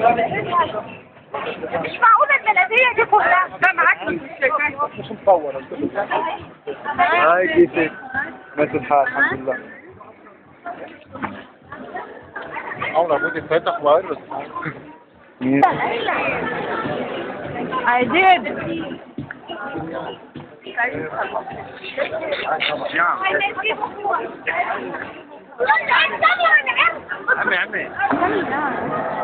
مش معقولة البلدية دي كلها ده معاك مش مصور. هاي كيفك؟ ماشي الحال الحمد لله. عمرك كنت فاتح فيروس؟ I did. عمي